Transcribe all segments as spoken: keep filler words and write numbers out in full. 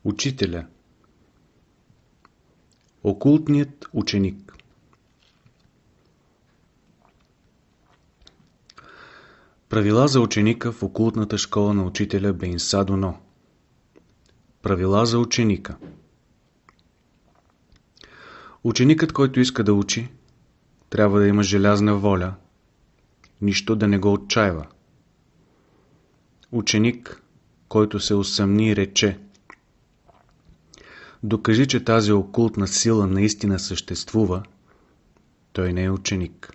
Учителя. Окултният ученик. Правила за ученика в окултната школа на учителя Бейнса Доно. Правила за ученика. Ученикът, който иска да учи, трябва да има желязна воля, нищо да не го отчаива. Ученик, който се усъмни и рече: докажи, че тази окултна сила наистина съществува, той не е ученик.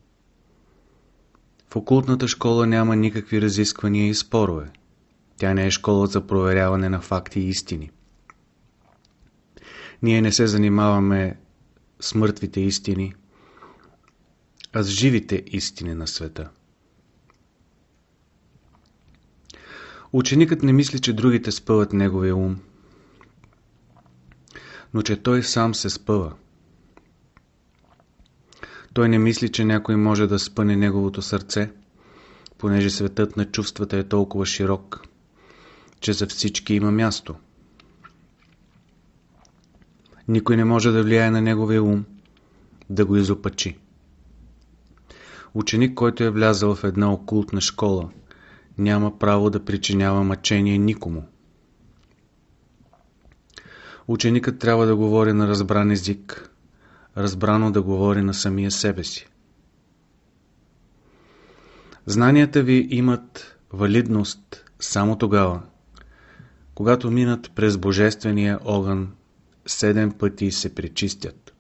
В окултната школа няма никакви разисквания и спорове. Тя не е школа за проверяване на факти и истини. Ние не се занимаваме с мъртвите истини, а с живите истини на света. Ученикът не мисли, че другите спъват неговия ум, но че той сам се спъва. Той не мисли, че някой може да спъне неговото сърце, понеже светът на чувствата е толкова широк, че за всички има място. Никой не може да влияе на неговия ум, да го изопачи. Ученик, който е влязъл в една окултна школа, няма право да причинява мъчение никому. Ученикът трябва да говори на разбран език, разбрано да говори на самия себе си. Знанията ви имат валидност само тогава, когато минат през божествения огън седем пъти и се пречистят.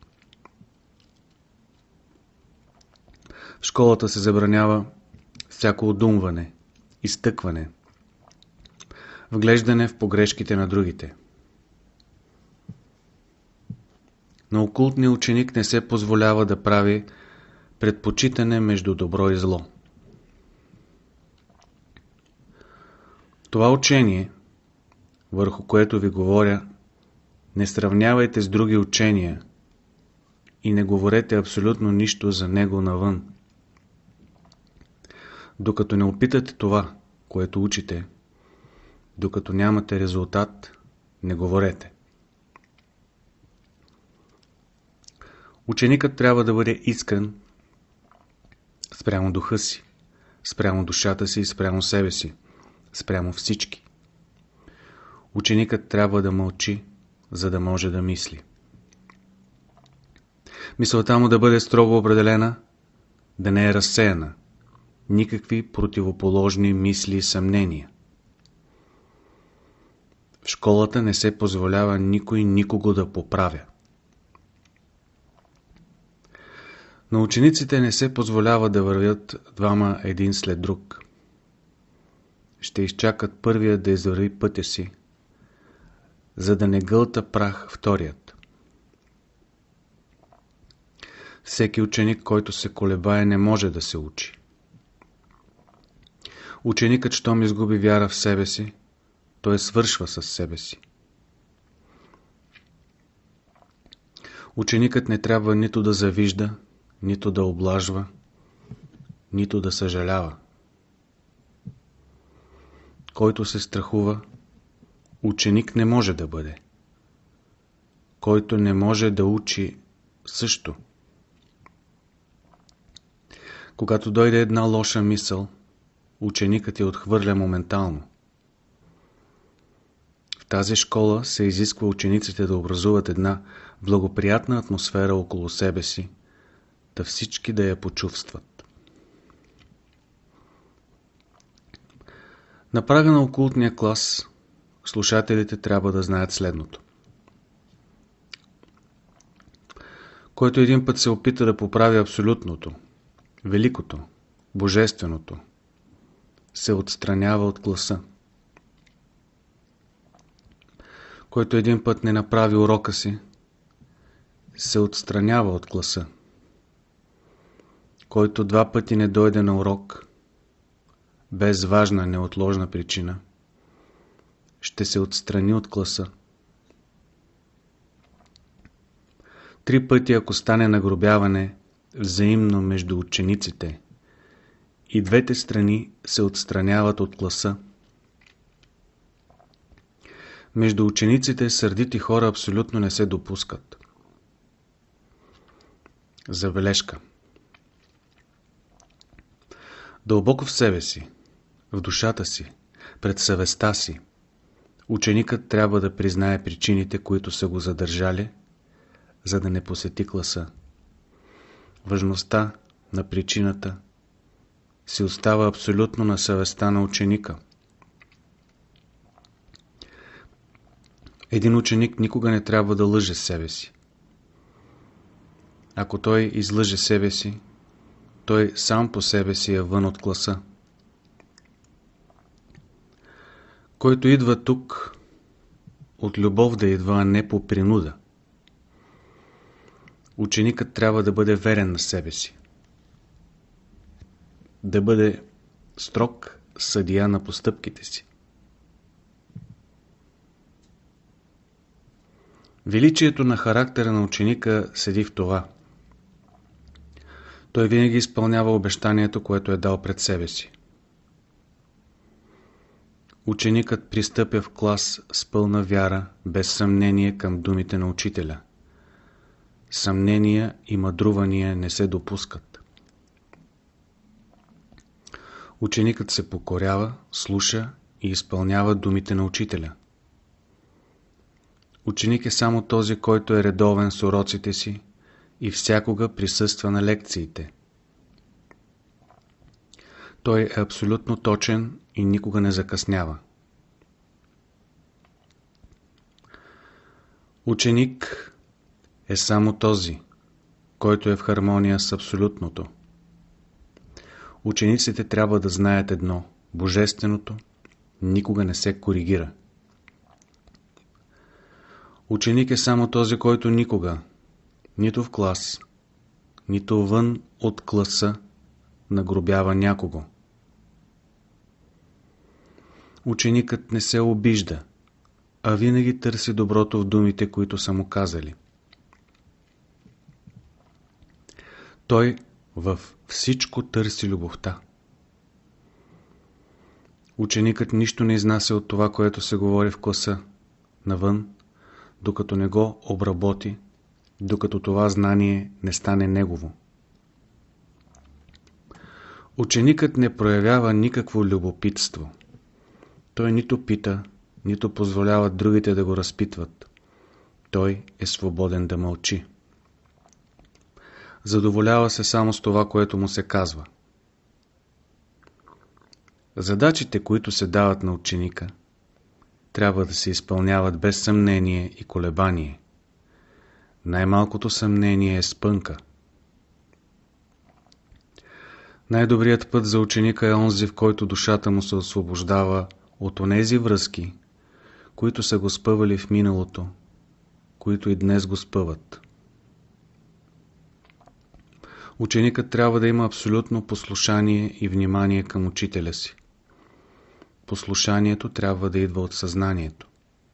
В школата се забранява всяко одумване, изтъкване, вглеждане в погрешките на другите. На окултния ученик не се позволява да прави предпочитане между добро и зло. Това учение, върху което ви говоря, не сравнявайте с други учения и не говорете абсолютно нищо за него навън. Докато не опитате това, което учите, докато нямате резултат, не говорете. Ученикът трябва да бъде искрен спрямо духа си, спрямо душата си и спрямо себе си, спрямо всички. Ученикът трябва да мълчи, за да може да мисли. Мисълта му да бъде строго определена, да не е разсеяна. Никакви противоположни мисли и съмнения. В школата не се позволява никой никого да поправя. На учениците не се позволява да вървят двама един след друг. Ще изчакат първият да извърви пътя си, за да не гълта прах вторият. Всеки ученик, който се колебае, не може да се учи. Ученикът, щом изгуби вяра в себе си, той свършва със себе си. Ученикът не трябва нито да завижда, нито да облажва, нито да съжалява. Който се страхува, ученик не може да бъде. Който не може да учи, също. Когато дойде една лоша мисъл, ученикът я отхвърля моментално. В тази школа се изисква учениците да образуват една благоприятна атмосфера около себе си, да всички да я почувстват. На прага на окултния клас слушателите трябва да знаят следното. Който един път се опита да поправи абсолютното, великото, божественото, се отстранява от класа. Който един път не направи урока си, се отстранява от класа. Който два пъти не дойде на урок, без важна неотложна причина, ще се отстрани от класа. Три пъти, ако стане нагробяване взаимно между учениците, и двете страни се отстраняват от класа, Между учениците сърдити хора абсолютно не се допускат. Забележка. Дълбоко в себе си, в душата си, пред съвестта си, ученикът трябва да признае причините, които са го задържали, за да не посети класа. Важността на причината си остава абсолютно на съвестта на ученика. Един ученик никога не трябва да лъже себе си. Ако той излъже себе си, той сам по себе си е вън от класа. Който идва тук, от любов да идва, а не по принуда. Ученикът трябва да бъде верен на себе си. Да бъде строг съдия на постъпките си. Величието на характера на ученика седи в това. Той винаги изпълнява обещанието, което е дал пред себе си. Ученикът пристъпя в клас с пълна вяра, без съмнение към думите на учителя. Съмнения и мъдрувания не се допускат. Ученикът се покорява, слуша и изпълнява думите на учителя. Ученик е само този, който е редовен с уроците си и всякога присъства на лекциите. Той е абсолютно точен и никога не закъснява. Ученик е само този, който е в хармония с абсолютното. Учениците трябва да знаят едно – божественото никога не се коригира. Ученик е само този, който никога, нито в клас, нито вън от класа, нагробява някого. Ученикът не се обижда, а винаги търси доброто в думите, които са му казали. Той във всичко търси любовта. Ученикът нищо не изнася от това, което се говори в класа, навън, докато не го обработи, докато това знание не стане негово. Ученикът не проявява никакво любопитство. Той нито пита, нито позволява другите да го разпитват. Той е свободен да мълчи. Задоволява се само с това, което му се казва. Задачите, които се дават на ученика, трябва да се изпълняват без съмнение и колебание. Най-малкото съмнение е спънка. Най-добрият път за ученика е онзи, в който душата му се освобождава от онези връзки, които са го спъвали в миналото, които и днес го спъват. Ученикът трябва да има абсолютно послушание и внимание към учителя си. Послушанието трябва да идва от съзнанието.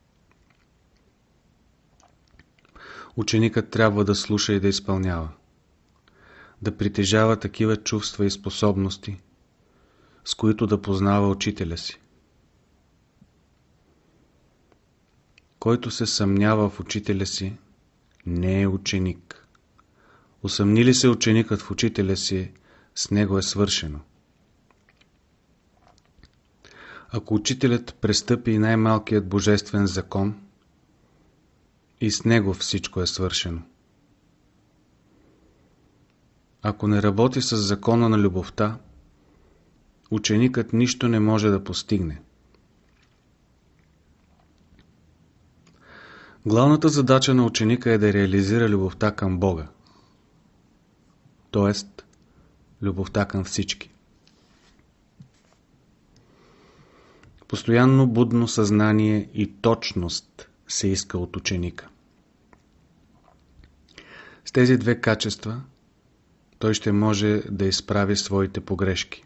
Ученикът трябва да слуша и да изпълнява. Да притежава такива чувства и способности, с които да познава учителя си. Който се съмнява в учителя си, не е ученик. Усъмни ли се ученикът в учителя си, с него е свършено. Ако учителят престъпи най-малкият божествен закон, и с него всичко е свършено. Ако не работи с закона на любовта, ученикът нищо не може да постигне. Главната задача на ученика е да реализира любовта към Бога, т.е. любовта към всички. Постоянно будно съзнание и точност се иска от ученика. С тези две качества той ще може да изправи своите погрешки.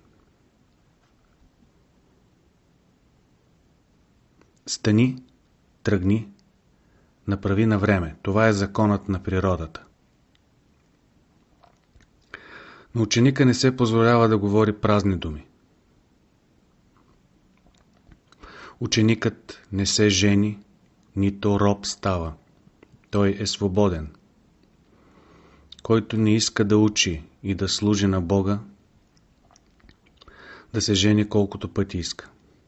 Стани, тръгни, направи на време. Това е законът на природата. Но ученика не се позволява да говори празни думи. Ученикът не се жени, нито роб става. Той е свободен. Който не иска да учи и да служи на Бога, да се жени колкото пъти иска.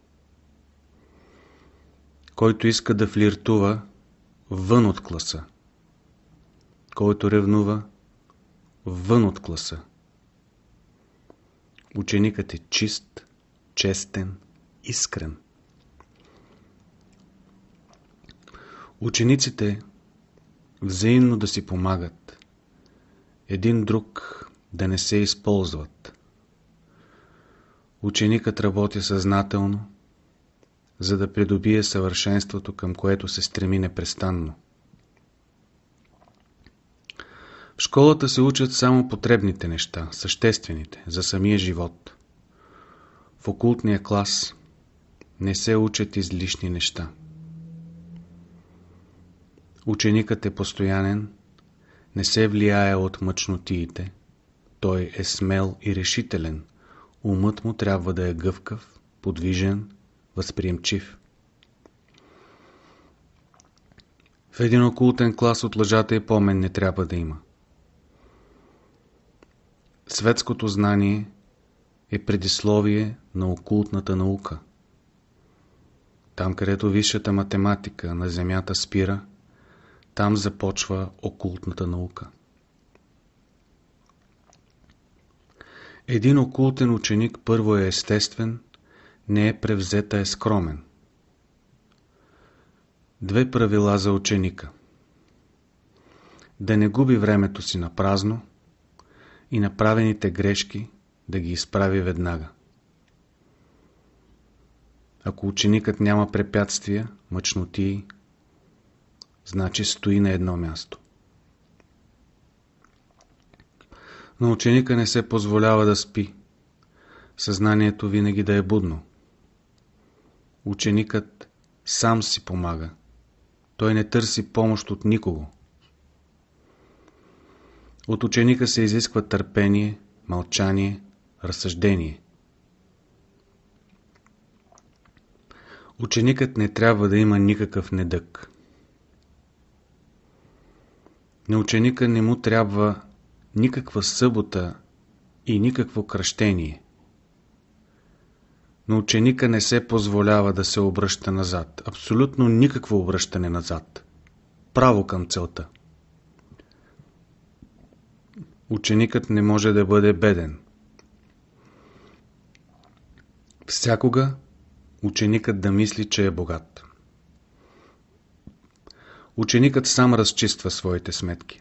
Който иска да флиртува, вън от класа. Който ревнува, вън от класа. Ученикът е чист, честен, искрен. Учениците взаимно да си помагат, един друг да не се използват. Ученикът работи съзнателно, за да придобие съвършенството, към което се стреми непрестанно. В школата се учат само потребните неща, съществените, за самия живот. В окултния клас не се учат излишни неща. Ученикът е постоянен, не се влияе от мъчнотиите, той е смел и решителен, умът му трябва да е гъвкав, подвижен, възприемчив. В един окултен клас от лъжата и помен не трябва да има. Светското знание е предисловие на окултната наука. Там, където висшата математика на Земята спира, там започва окултната наука. Един окултен ученик първо е естествен, не е превзет, а е скромен. Две правила за ученика. Да не губи времето си на празно и направените грешки да ги изправи веднага. Ако ученикът няма препятствия, мъчнотии, значи стои на едно място. На ученика не се позволява да спи. Съзнанието винаги да е будно. Ученикът сам си помага. Той не търси помощ от никого. От ученика се изисква търпение, мълчание, разсъждение. Ученикът не трябва да има никакъв недъг. На ученика не му трябва никаква събота и никакво кръщение. На ученика не се позволява да се обръща назад. Абсолютно никакво обръщане назад. Право към целта. Ученикът не може да бъде беден. Всякога ученикът да мисли, че е богат. Ученикът сам разчиства своите сметки.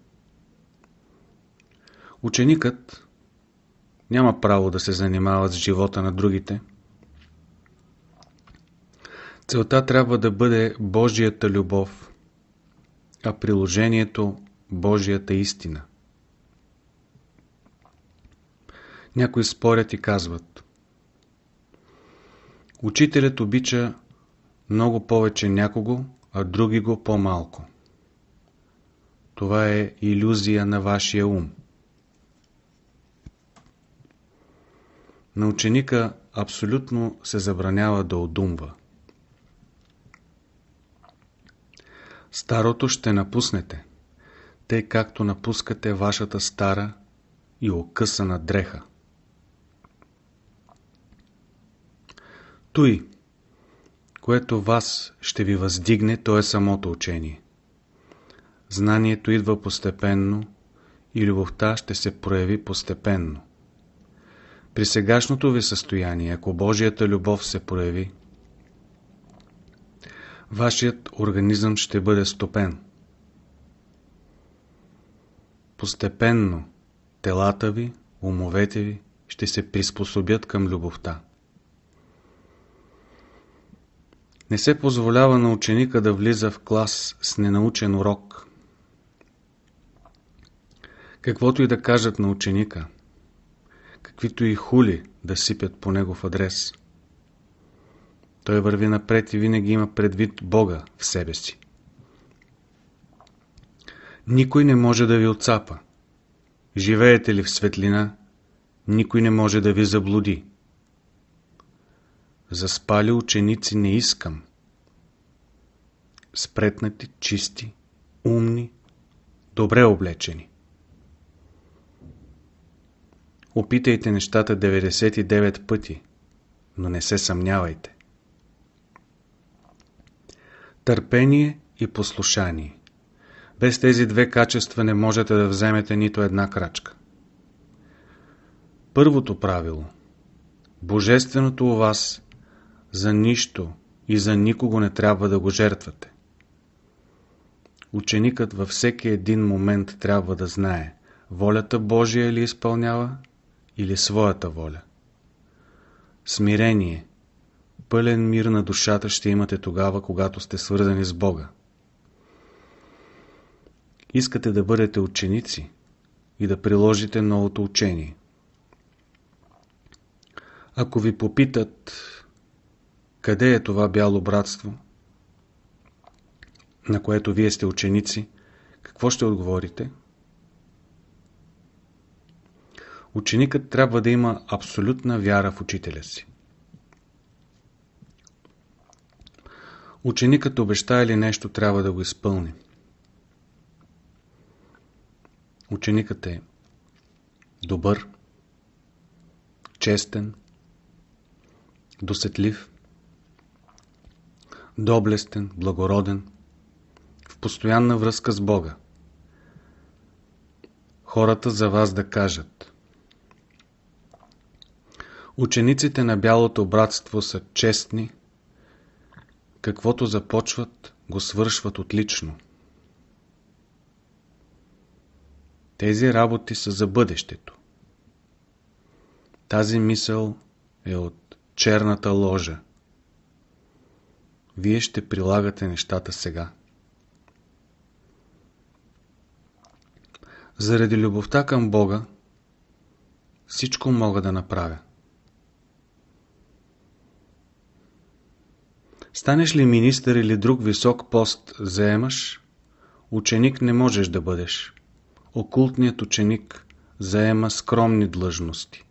Ученикът няма право да се занимава с живота на другите. Целта трябва да бъде Божията любов, а приложението Божията истина. Някои спорят и казват: учителят обича много повече някого, а други го по-малко. Това е илюзия на вашия ум. На ученика абсолютно се забранява да одумва. Старото ще напуснете, тъй както напускате вашата стара и окъсана дреха. Той, което вас ще ви въздигне, то е самото учение. Знанието идва постепенно и любовта ще се прояви постепенно. При сегашното ви състояние, ако Божията любов се прояви, вашият организъм ще бъде стопен. Постепенно телата ви, умовете ви ще се приспособят към любовта. Не се позволява на ученика да влиза в клас с ненаучен урок. Каквото и да кажат на ученика, каквито и хули да сипят по негов адрес, той върви напред и винаги има предвид Бога в себе си. Никой не може да ви отцапа. Живеете ли в светлина, никой не може да ви заблуди. Заспали ученици не искам. спретнати, чисти, умни, добре облечени. Опитайте нещата деветдесет и девет пъти, но не се съмнявайте. Търпение и послушание. Без тези две качества не можете да вземете нито една крачка. Първото правило. Божественото у вас за нищо и за никого не трябва да го жертвате. Ученикът във всеки един момент трябва да знае, волята Божия ли изпълнява или своята воля. Смирение, пълен мир на душата ще имате тогава, когато сте свързани с Бога. Искате да бъдете ученици и да приложите новото учение. Ако ви попитат, къде е това бяло братство, на което вие сте ученици, какво ще отговорите? Ученикът трябва да има абсолютна вяра в учителя си. Ученикът обещае ли нещо, трябва да го изпълни. Ученикът е добър, честен, досетлив, доблестен, благороден, в постоянна връзка с Бога. Хората за вас да кажат: учениците на Бялото братство са честни, каквото започват, го свършват отлично. Тези работи са за бъдещето. Тази мисъл е от черната ложа. Вие ще прилагате нещата сега. Заради любовта към Бога всичко мога да направя. Станеш ли министър или друг висок пост заемаш, ученик не можеш да бъдеш. Окултният ученик заема скромни длъжности.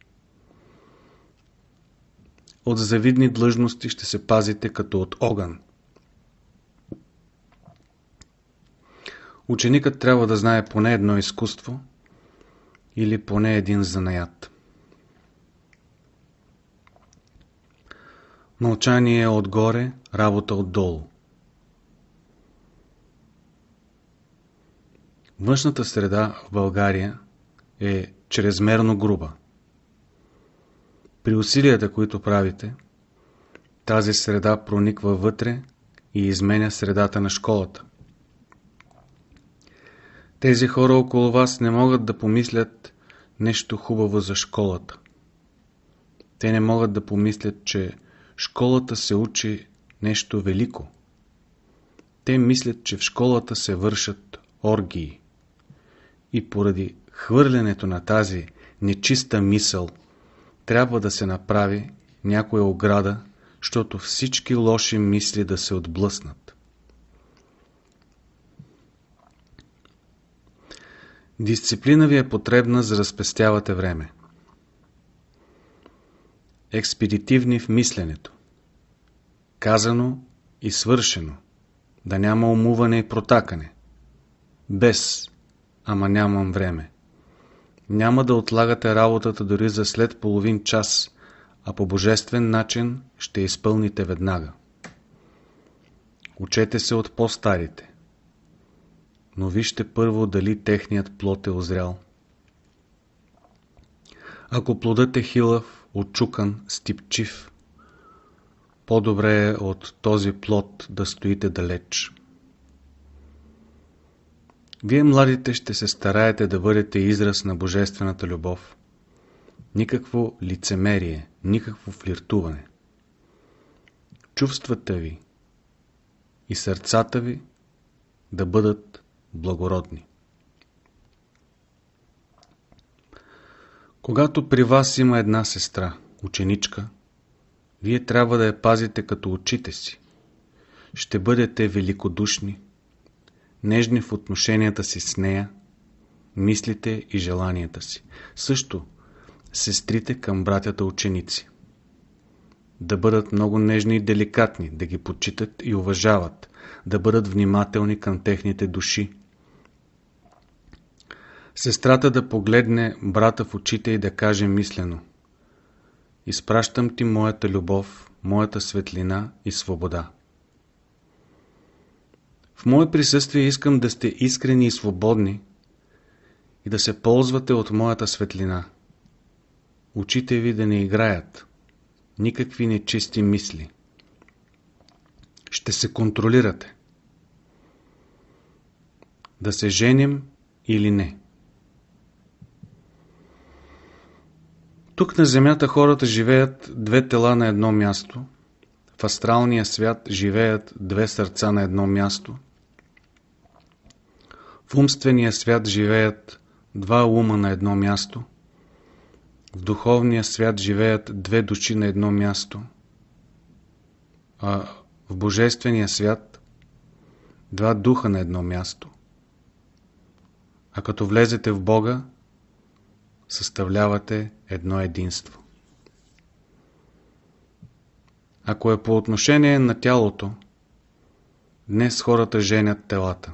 От завидни длъжности ще се пазите като от огън. Ученикът трябва да знае поне едно изкуство или поне един занаят. Мълчание е отгоре, работа отдолу. Външната среда в България е чрезмерно груба. При усилията, които правите, тази среда прониква вътре и изменя средата на школата. Тези хора около вас не могат да помислят нещо хубаво за школата. Те не могат да помислят, че школата се учи нещо велико. Те мислят, че в школата се вършат оргии. И поради хвърлянето на тази нечиста мисъл трябва да се направи някоя ограда, защото всички лоши мисли да се отблъснат. Дисциплина ви е потребна, за да спестявате време. Експедитивни в мисленето. Казано и свършено. Да няма умуване и протакане. Без, ама нямам време. Няма да отлагате работата дори за след половин час, а по божествен начин ще изпълните веднага. Учете се от по-старите. Но вижте първо дали техният плод е озрял. Ако плодът е хилав, отчукан, стипчив, по-добре е от този плод да стоите далеч. Вие, младите, ще се стараете да бъдете израз на божествената любов. Никакво лицемерие, никакво флиртуване. Чувствата ви и сърцата ви да бъдат благородни. Когато при вас има една сестра, ученичка, вие трябва да я пазите като очите си. Ще бъдете великодушни, нежни в отношенията си с нея, мислите и желанията си. Също сестрите към братята ученици. да бъдат много нежни и деликатни, да ги почитат и уважават, да бъдат внимателни към техните души. Сестрата да погледне брата в очите и да каже мислено: изпращам ти моята любов, моята светлина и свобода. В мое присъствие искам да сте искрени и свободни и да се ползвате от моята светлина. Очите ви да не играят никакви нечисти мисли. Ще се контролирате. Да се женим или не. Тук на земята хората живеят две тела на едно място. В астралния свят живеят две сърца на едно място. В умствения свят живеят два ума на едно място. В духовния свят живеят две души на едно място. А в божествения свят два духа на едно място. А като влезете в Бога, съставлявате едно единство. Ако е по отношение на тялото, днес хората женят телата.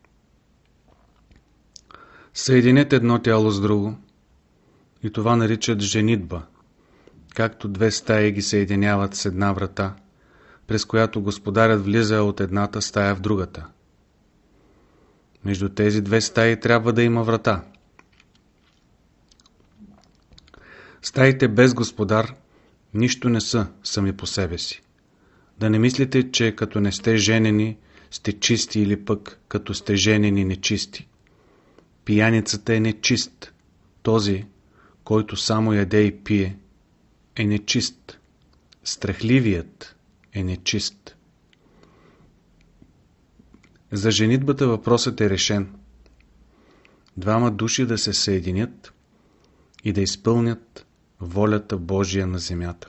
Съединете едно тяло с друго и това наричат женитба, както две стаи ги съединяват с една врата, през която господарят влиза от едната стая в другата. Между тези две стаи трябва да има врата. Стаите без господар нищо не са сами по себе си. Да не мислите, че като не сте женени, сте чисти или пък като сте женени нечисти. Пияницата е нечист. Този, който само яде и пие, е нечист. Страхливият е нечист. За женитбата въпросът е решен. Двама души да се съединят и да изпълнят волята Божия на земята.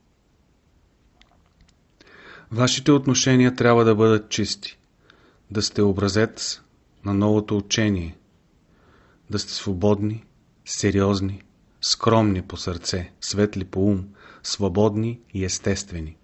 Вашите отношения трябва да бъдат чисти, да сте образец на новото учение, да сте свободни, сериозни, скромни по сърце, светли по ум, свободни и естествени.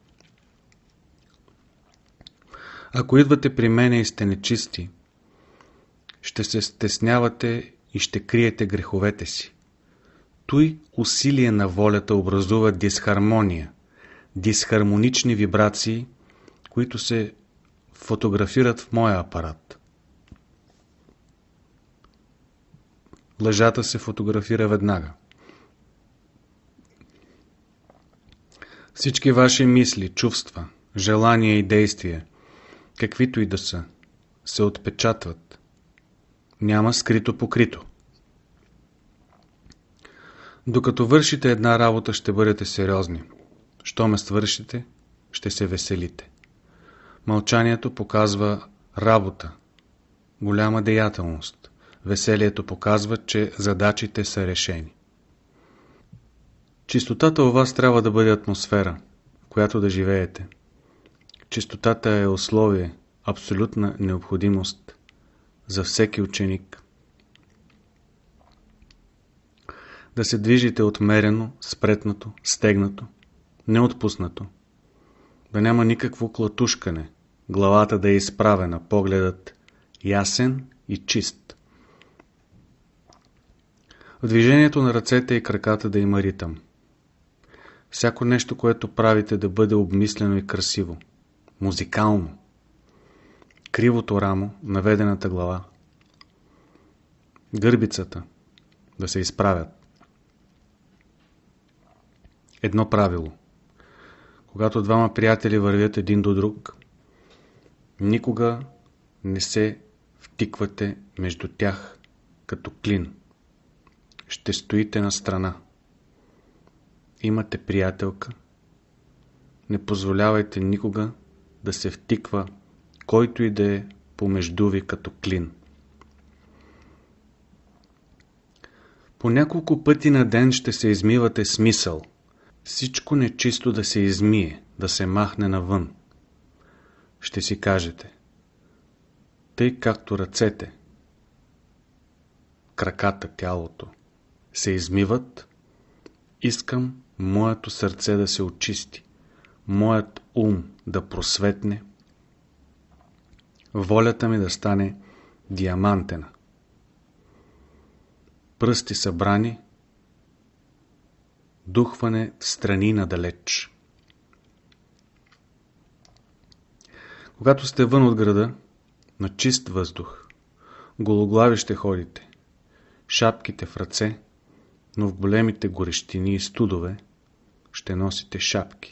Ако идвате при мене и сте нечисти, ще се стеснявате и ще криете греховете си. Той усилие на волята образува дисхармония, дисхармонични вибрации, които се фотографират в моя апарат. Лъжата се фотографира веднага. Всички ваши мисли, чувства, желания и действия, каквито и да са, се отпечатват. Няма скрито покрито. Докато вършите една работа, ще бъдете сериозни. Щом ме свършите, ще се веселите. Мълчанието показва работа, голяма деятелност. Веселието показва, че задачите са решени. Чистотата у вас трябва да бъде атмосфера, в която да живеете. Чистотата е условие, абсолютна необходимост за всеки ученик. Да се движите отмерено, спретнато, стегнато, неотпуснато. Да няма никакво клатушкане, главата да е изправена, погледът ясен и чист. В движението на ръцете и краката да има ритъм. Всяко нещо, което правите, да бъде обмислено и красиво, музикално. Кривото рамо, наведената глава, гърбицата да се изправят. Едно правило. Когато двама приятели вървят един до друг, никога не се втиквате между тях като клин. Ще стоите на страна. Имате приятелка. Не позволявайте никога да се втиква който и да е помежду ви като клин. По няколко пъти на ден ще се измивате с мисъл. Всичко нечисто да се измие, да се махне навън. Ще си кажете: тъй както ръцете, краката, тялото се измиват, искам моето сърце да се очисти, моят ум да просветне, волята ми да стане диамантена. Пръсти събрани, духване в страни надалеч. Когато сте вън от града, на чист въздух, гологлави ще ходите, шапките в ръце, но в големите горещини и студове ще носите шапки.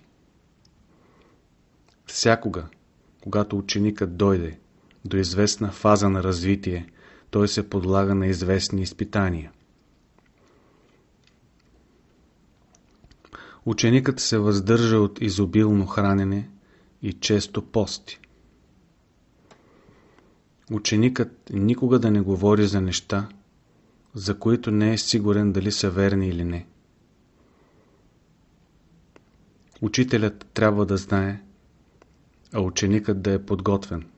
Всякога, когато ученикът дойде до известна фаза на развитие, той се подлага на известни изпитания. Ученикът се въздържа от изобилно хранене и често пости. Ученикът никога да не говори за неща, за които не е сигурен дали са верни или не. Учителят трябва да знае, а ученикът да е подготвен.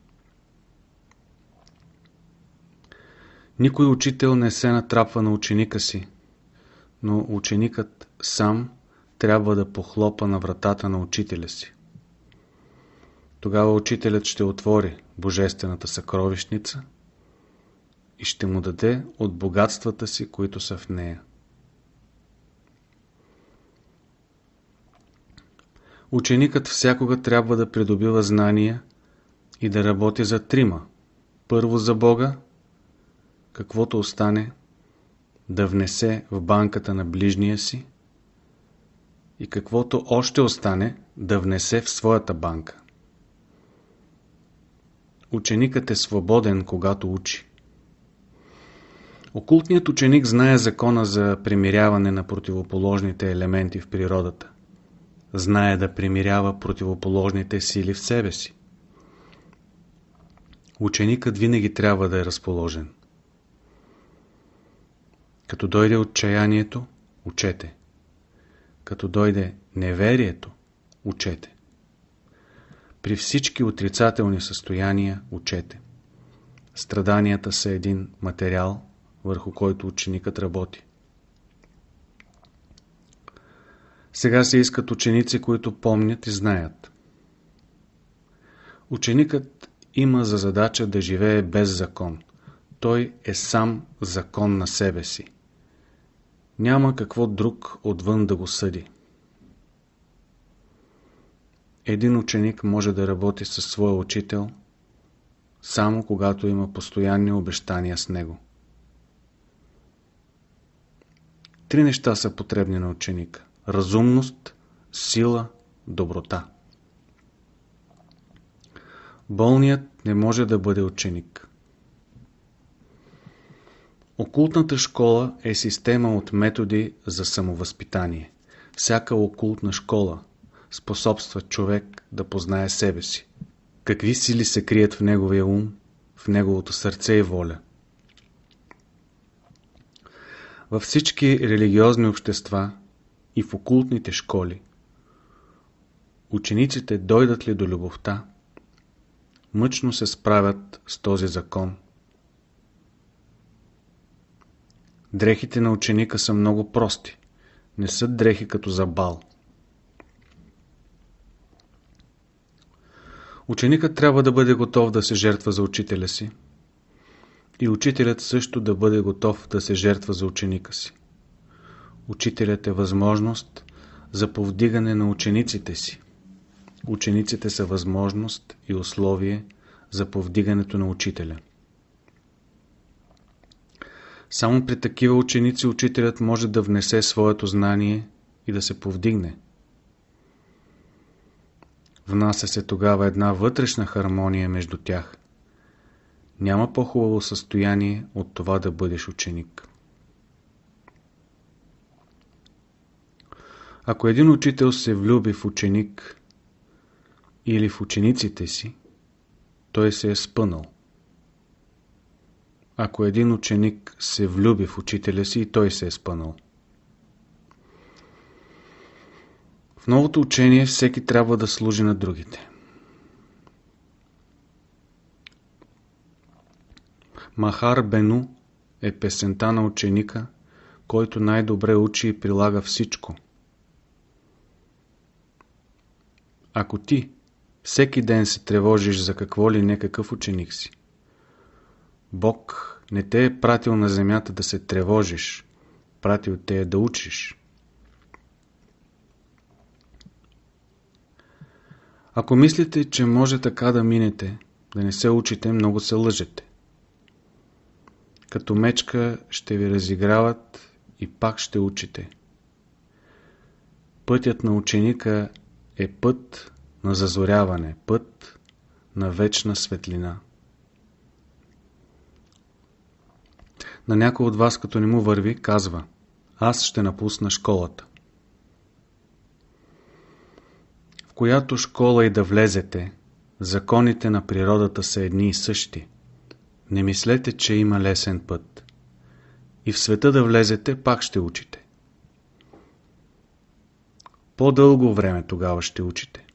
Никой учител не се натрапва на ученика си, но ученикът сам трябва да похлопа на вратата на учителя си. Тогава учителят ще отвори божествената съкровищница и ще му даде от богатствата си, които са в нея. Ученикът всякога трябва да придобива знания и да работи за трима. Първо за Бога, каквото остане да внесе в банката на ближния си и каквото още остане да внесе в своята банка. Ученикът е свободен, когато учи. Окултният ученик знае закона за примиряване на противоположните елементи в природата. Знае да примирява противоположните сили в себе си. Ученикът винаги трябва да е разположен. Като дойде отчаянието, учете. Като дойде неверието, учете. При всички отрицателни състояния, учете. Страданията са един материал, върху който ученикът работи. Сега се искат ученици, които помнят и знаят. Ученикът има за задача да живее без закон. Той е сам закон на себе си. Няма какво друг отвън да го съди. Един ученик може да работи със своя учител, само когато има постоянни обещания с него. Три неща са потребни на ученика: разумност, сила, доброта. Болният не може да бъде ученик. Окултната школа е система от методи за самовъзпитание. Всяка окултна школа способства човек да познае себе си. Какви сили се крият в неговия ум, в неговото сърце и воля. Във всички религиозни общества и в окултните школи, учениците, дойдат ли до любовта, мъчно се справят с този закон. Дрехите на ученика са много прости. Не са дрехи като за бал. Ученикът трябва да бъде готов да се жертва за учителя си и учителят също да бъде готов да се жертва за ученика си. Учителят е възможност за повдигане на учениците си. Учениците са възможност и условие за повдигането на учителя. Само при такива ученици учителят може да внесе своето знание и да се повдигне. Внася се тогава една вътрешна хармония между тях. Няма по-хубаво състояние от това да бъдеш ученик. Ако един учител се влюби в ученик или в учениците си, той се е спънал. Ако един ученик се влюби в учителя си, и той се е спънал. В новото учение всеки трябва да служи на другите. Махар Бену е песента на ученика, който най-добре учи и прилага всичко. Ако ти всеки ден се тревожиш за какво ли не какъв ученик си, Бог не те е пратил на земята да се тревожиш, пратил те е да учиш. Ако мислите, че може така да минете, да не се учите, много се лъжете. Като мечка ще ви разиграват и пак ще учите. Пътят на ученика е път на зазоряване, път на вечна светлина. На някой от вас, като не му върви, казва: аз ще напусна школата. В която школа и да влезете, законите на природата са едни и същи. Не мислете, че има лесен път. И в света да влезете, пак ще учите. По-дълго време тогава ще учите.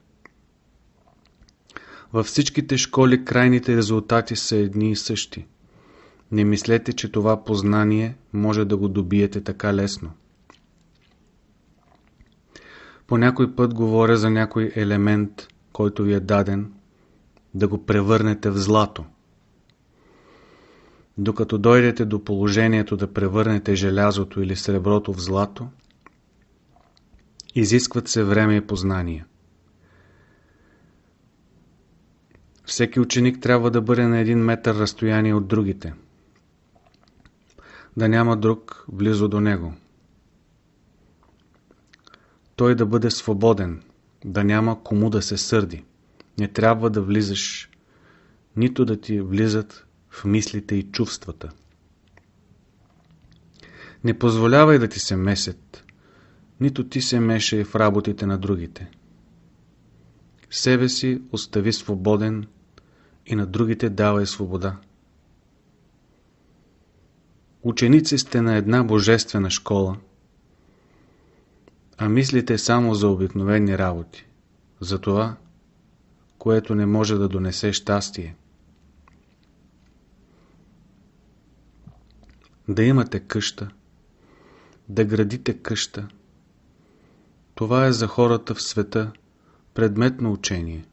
Във всичките школи крайните резултати са едни и същи. Не мислете, че това познание може да го добиете така лесно. По някой път говоря за някой елемент, който ви е даден, да го превърнете в злато. Докато дойдете до положението да превърнете желязото или среброто в злато, изискват се време и познания. Всеки ученик трябва да бъде на един метър разстояние от другите. Да няма друг близо до него. Той да бъде свободен, да няма кому да се сърди. Не трябва да влизаш, нито да ти влизат в мислите и чувствата. Не позволявай да ти се месят, нито ти се мешай в работите на другите. Себе си остави свободен и на другите давай свобода. Ученици сте на една божествена школа, а мислите само за обикновени работи, за това, което не може да донесе щастие. Да имате къща, да градите къща, това е за хората в света предметно учение.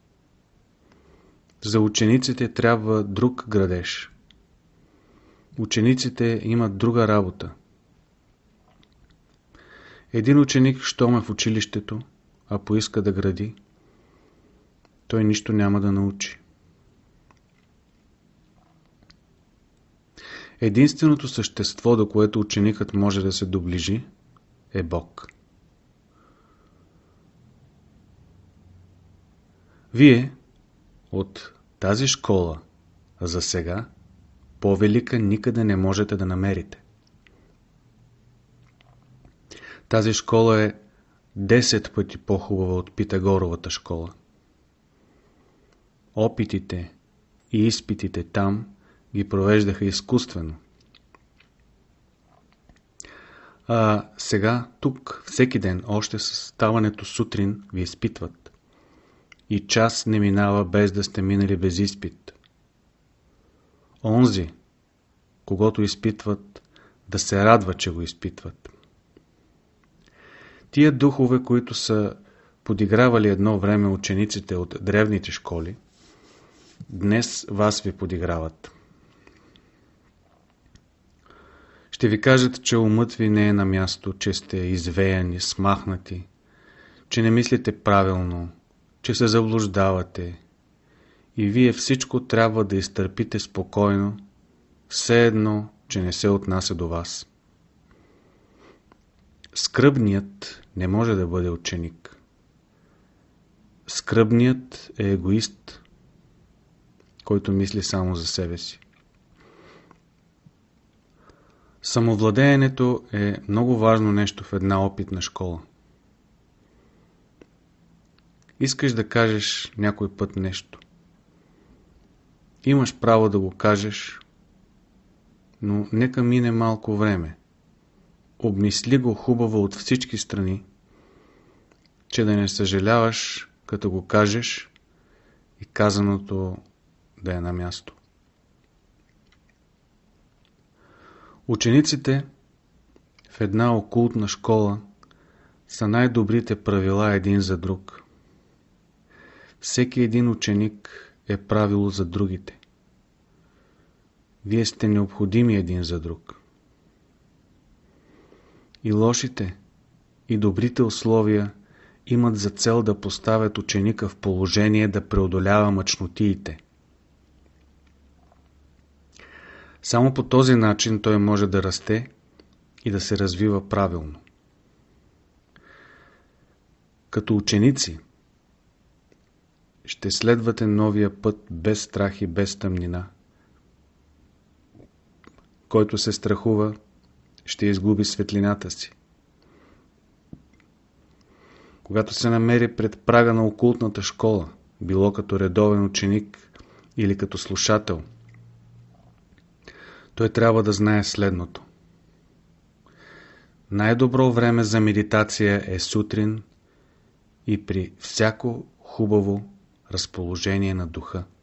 За учениците трябва друг градеж. Учениците имат друга работа. Един ученик, щом е в училището, а поиска да гради, той нищо няма да научи. Единственото същество, до което ученикът може да се доближи, е Бог. Вие от тази школа за сега по-велика никъде не можете да намерите. Тази школа е десет пъти по-хубава от Питагоровата школа. Опитите и изпитите там ги провеждаха изкуствено. А сега, тук, всеки ден, още с ставането сутрин, ви изпитват. И час не минава без да сте минали без изпит. Онзи, когато изпитват, да се радва, че го изпитват. Тия духове, които са подигравали едно време учениците от древните школи, днес вас ви подиграват. Ще ви кажат, че умът ви не е на място, че сте извеяни, смахнати, че не мислите правилно, че се заблуждавате и вие всичко трябва да изтърпите спокойно, все едно, че не се отнася до вас. Скръбният не може да бъде ученик. Скръбният е егоист, който мисли само за себе си. Самовладеенето е много важно нещо в една опитна школа. Искаш да кажеш някой път нещо. Имаш право да го кажеш, но нека мине малко време. Обмисли го хубаво от всички страни, че да не съжаляваш, като го кажеш и казаното да е на място. Учениците в една окултна школа са най-добрите правила един за друг. Всеки един ученик е правило за другите. Вие сте необходими един за друг. И лошите, и добрите условия имат за цел да поставят ученика в положение да преодолява мъчнотиите. Само по този начин той може да расте и да се развива правилно. Като ученици ще следвате новия път без страх и без тъмнина. Който се страхува, ще изгуби светлината си. Когато се намери пред прага на окултната школа, било като редовен ученик или като слушател, той трябва да знае следното. Най-добро време за медитация е сутрин и при всяко хубаво разположение на духа.